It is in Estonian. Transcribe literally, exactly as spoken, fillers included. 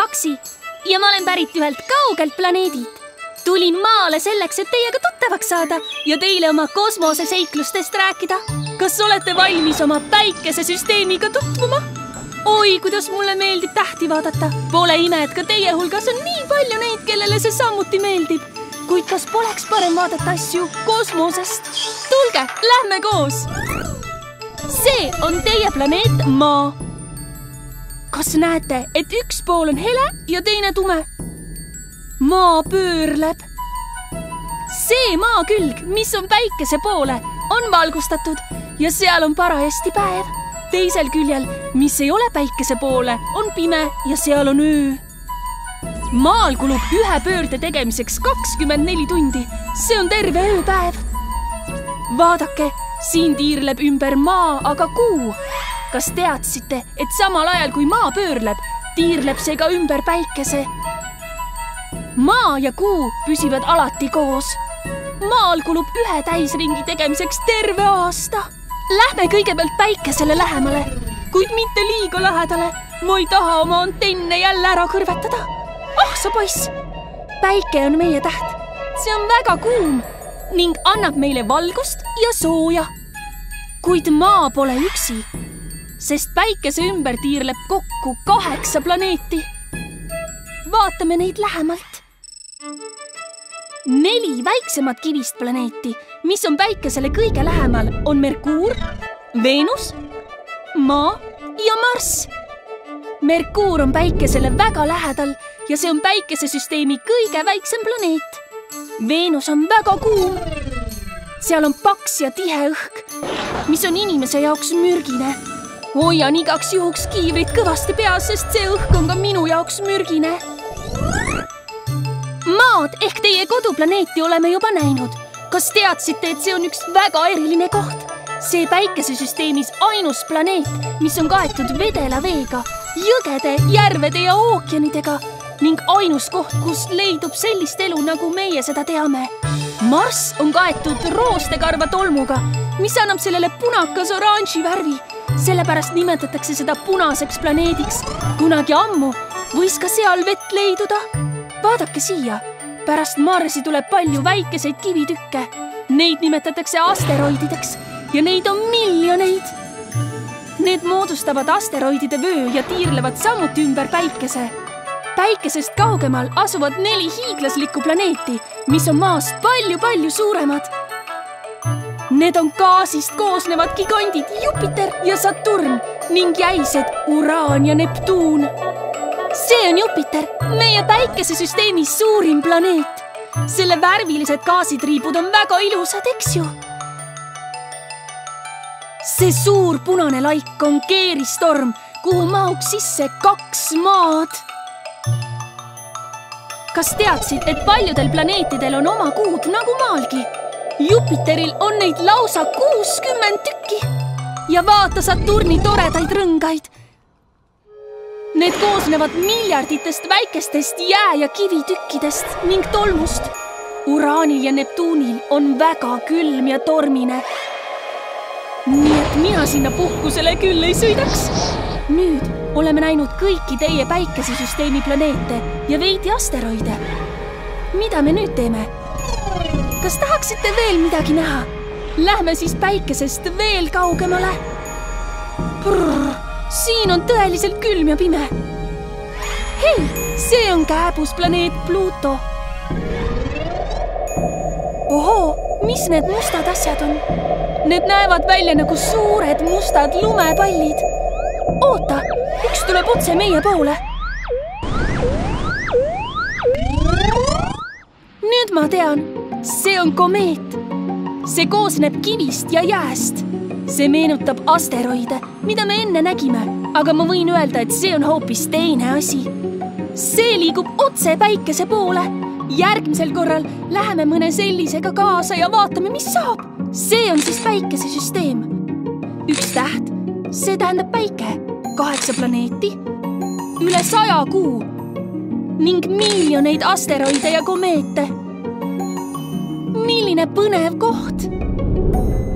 Maksi ja ma olen pärit ühelt kaugelt planeedilt. Tulin maale selleks, et teiega tuttavaks saada ja teile oma kosmoseseiklustest rääkida. Kas olete valmis oma päikesesüsteemiga tutvuma? Oi, kuidas mulle meeldib tähti vaadata. Pole ime, et ka teie hulgas on nii palju neid, kellele see samuti meeldib. Kuid kas poleks parem vaadata asju kosmosest? Tulge, lähme koos! See on teie planeet Maa. Kas näete, et üks pool on hele ja teine tume? Maa pöörleb. See maa külg, mis on päikese poole, on valgustatud ja seal on parajasti päev. Teisel küljel, mis ei ole päikese poole, on pime ja seal on öö. Maal kulub ühe pöörde tegemiseks kakskümmend neli tundi. See on terve ööpäev. Vaadake, siin tiirleb ümber maa, aga kuu. Kas teadsite, et samal ajal kui maa pöörleb, tiirleb see ka ümber päikese? Maa ja kuu püsivad alati koos. Maal kulub ühe täisringi tegemiseks terve aasta. Lähme kõigepealt päikesele lähemale, kuid mitte liiga lähedale. Ma ei taha oma antenne jälle ära kõrvetada. Ah, sa poiss! Päike on meie täht. See on väga kuum ning annab meile valgust ja sooja. Kuid maa pole üksi, sest päikese ümber tiirleb kokku kaheksa planeeti. Vaatame neid lähemalt. Neli väiksemat kivist planeeti, mis on päikesele kõige lähemal, on Merkuur, Veenus, Maa ja Marss. Merkuur on päikesele väga lähedal ja see on päikesesüsteemi kõige väiksem planeet. Veenus on väga kuum. Seal on paks ja tihe õhk, mis on inimese jaoks mürgine. Hoian igaks juhuks kiivrit kõvasti peas, sest see õhk on ka minu jaoks mürgine. Maad ehk teie koduplaneeti oleme juba näinud. Kas teadsite, et see on üks väga eriline koht? See päikesesüsteemis ainus planeet, mis on kaetud vedela veega, jõgede, järvede ja ookeanidega ning ainus koht, kus leidub sellist elu, nagu meie seda teame. Marss on kaetud roostekarva tolmuga, mis annab sellele punakas oranži värvi. Sellepärast nimetatakse seda punaseks planeediks. Kunagi ammu võis ka seal vett leiduda. Vaadake siia. Pärast Marsi tuleb palju väikeseid kivitükke. Neid nimetatakse asteroidideks ja neid on miljoneid. Need moodustavad asteroidide vöö ja tiirlevad samuti ümber päikese. Päikesest kaugemal asuvad neli hiiglaslikku planeeti, mis on maast palju-palju suuremad. Need on gaasist koosnevad gigandid Jupiter ja Saturn ning jäised Uraan ja Neptuun. See on Jupiter, meie päikesesüsteemi suurim planeet. Selle värvilised gaasitriibud on väga ilusad, eks ju? See suur punane laik on keeristorm, kuhu mahuks sisse kaks maad. Kas teadsid, et paljudel planeetidel on oma kuud nagu maalgi? Jupiteril on neid lausa kuuskümmend tükki. Ja vaata Saturni toredaid rõngaid. Need koosnevad miljarditest väikestest jää- ja kivitükkidest ning tolmust. Uraanil ja Neptuunil on väga külm ja tormine. Nii et mina sinna puhkusele küll ei sõidaks. Nüüd oleme näinud kõiki teie päikesesüsteemi planeete ja veidi asteroide. Mida me nüüd teeme? Kas tahaksite veel midagi näha? Lähme siis päikesest veel kaugemale. Brrr, siin on tõeliselt külm ja pime. Hei, see on kääbusplaneet Pluto. Ohoo, mis need mustad asjad on? Need näevad välja nagu suured mustad lumepallid. Oota, üks tuleb otse meie poole. Nüüd ma tean, see on komeet. See koosneb kivist ja jääst. See meenutab asteroide, mida me enne nägime, aga ma võin öelda, et see on hoopis teine asi. See liigub otse päikese poole. Järgmisel korral läheme mõne sellisega kaasa ja vaatame, mis saab. See on siis päikesesüsteem. Üks täht, see tähendab päike, kaheksa planeeti, üle saja kuu ning miljoneid asteroide ja komeete. Milline põnev koht!